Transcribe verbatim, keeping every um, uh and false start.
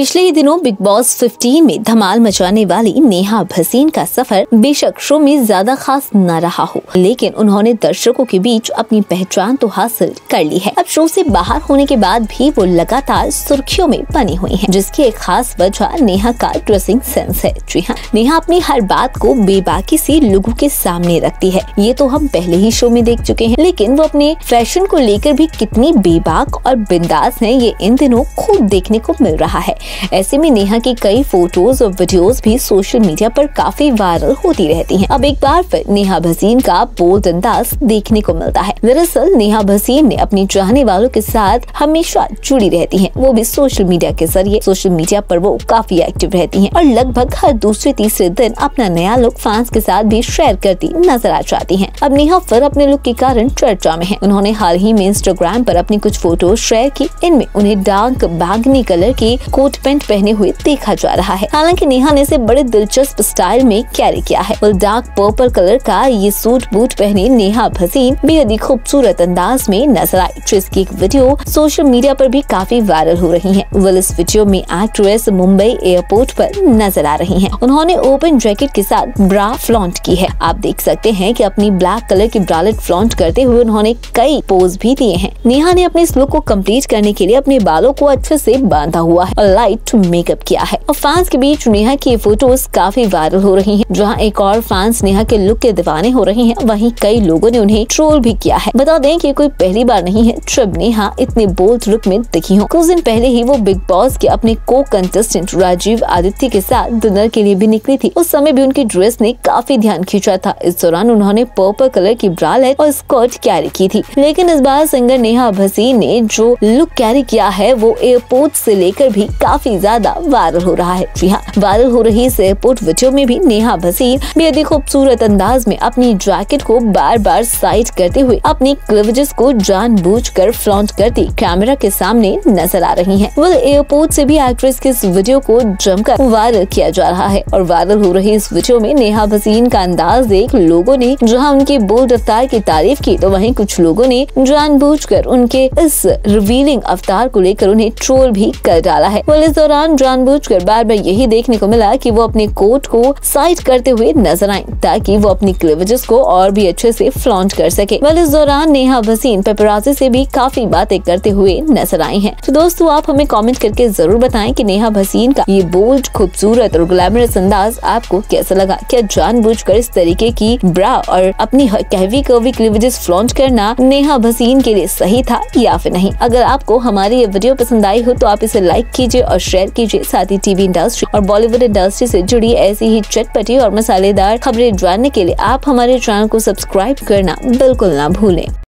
पिछले ही दिनों big boss पंद्रह में धमाल मचाने वाली नेहा भसीन का सफर बेशक शो में ज्यादा खास न रहा हो, लेकिन उन्होंने दर्शकों के बीच अपनी पहचान तो हासिल कर ली है। अब शो से बाहर होने के बाद भी वो लगातार सुर्खियों में बनी हुई हैं, जिसकी एक खास वजह नेहा का ड्रेसिंग सेंस है। जी हाँ, नेहा अपनी हर बात को बेबाकी से लोगों के सामने रखती है। ये तो हम पहले ही शो में देख चुके हैं, लेकिन वो अपने फैशन को लेकर भी कितनी बेबाक और बिंदास है, ये इन दिनों खूब देखने को मिल रहा है। ऐसे में नेहा की कई फोटोज और वीडियोस भी सोशल मीडिया पर काफी वायरल होती रहती हैं। अब एक बार फिर नेहा भसीन का बोल्ड अंदाज देखने को मिलता है। दरअसल नेहा भसीन ने अपनी चाहने वालों के साथ हमेशा जुड़ी रहती हैं, वो भी सोशल मीडिया के जरिए। सोशल मीडिया पर वो काफी एक्टिव रहती हैं और लगभग हर दूसरे तीसरे दिन अपना नया लुक फैंस के साथ भी शेयर करती नजर आ जाती हैं। अब नेहा फिर अपने लुक के कारण चर्चा में है। उन्होंने हाल ही में इंस्टाग्राम पर अपनी कुछ फोटो शेयर की। इनमें उन्हें डार्क बैंगनी कलर के कोट पैंट पहने हुए देखा जा रहा है। हालांकि नेहा ने इसे बड़े दिलचस्प स्टाइल में कैरी किया है। डार्क पर्पल कलर का ये सूट बूट पहने नेहा भसीन बेहद ही खूबसूरत अंदाज में नजर आई, जिसकी एक वीडियो सोशल मीडिया पर भी काफी वायरल हो रही है। वेल, इस वीडियो में एक्ट्रेस मुंबई एयरपोर्ट पर नजर आ रही हैं। उन्होंने ओपन जैकेट के साथ ब्रा फ्लॉन्ट की है। आप देख सकते हैं कि अपनी ब्लैक कलर की ब्रालेट फ्लॉन्ट करते हुए उन्होंने कई पोज भी दिए हैं। नेहा ने अपने इस लुक को कंप्लीट करने के लिए अपने बालों को अच्छे से बांधा हुआ है और लाइट मेकअप किया है। और फैंस के बीच नेहा की फोटोज काफी वायरल हो रही हैं। जहां एक और फैंस नेहा के लुक के दीवाने हो रहे हैं, वहीं कई लोगों ने उन्हें ट्रोल भी किया है। बता दें कि कोई पहली बार नहीं है जब नेहा इतने बोल्ड लुक में दिखी हो। कुछ दिन पहले ही वो बिग बॉस के अपने को कंटेस्टेंट राजीव आदित्य के साथ डिनर के लिए भी निकली थी। उस समय भी उनकी ड्रेस ने काफी ध्यान खींचा था। इस दौरान उन्होंने पर्पल कलर की ब्रालेट और स्कर्ट कैरी की थी। लेकिन इस बार सिंगर नेहा भसीन ने जो लुक कैरी किया है वो एयरपोर्ट से लेकर भी काफी ज्यादा वायरल हो रहा है। जी हाँ, वायरल हो रही इस एयरपोर्ट वीडियो में भी नेहा भसीन बेहद ही खूबसूरत अंदाज में अपनी जैकेट को बार बार साइड करते हुए अपनी क्लीवेजेस को जानबूझकर फ्लॉन्ट करती कैमरा के सामने नजर आ रही हैं। वो एयरपोर्ट से भी एक्ट्रेस के इस वीडियो को जमकर वायरल किया जा रहा है और वायरल हो रही इस वीडियो में नेहा भसीन का अंदाज देख लोगों ने जहां उनकी बोल्ड अवतार की तारीफ की, तो वहीं कुछ लोगों ने जानबूझकर उनके इस रिवीलिंग अवतार को लेकर उन्हें ट्रोल भी कर डाला है। वो इस दौरान जानबूझकर बार बार यही देखने को मिला कि वो अपने कोट को साइड करते हुए नजर आए ताकि वो अपनी क्लीवेजेस को और भी अच्छे से फ्लॉन्ट कर सके। वेल, इस दौरान नेहा भसीन पेपराजी से भी काफी बातें करते हुए नजर आई हैं। तो दोस्तों, आप हमें कमेंट करके जरूर बताएं कि नेहा भसीन का ये बोल्ड, खूबसूरत और ग्लैमरस अंदाज आपको कैसा लगा। क्या जानबूझकर इस तरीके की ब्रा और अपनी हैवी कर्वी क्लीवेजेस फ्लॉन्ट करना नेहा भसीन के लिए सही था या फिर नहीं? अगर आपको हमारी ये वीडियो पसंद आई हो तो आप इसे लाइक कीजिए और शेयर कीजिए। साथ ही टीवी इंडस्ट्री और बॉलीवुड इंडस्ट्री से जुड़ी ऐसी ही चटपटी और मसालेदार खबरें जानने के लिए आप हमारे चैनल को सब्सक्राइब करना बिल्कुल ना भूलें।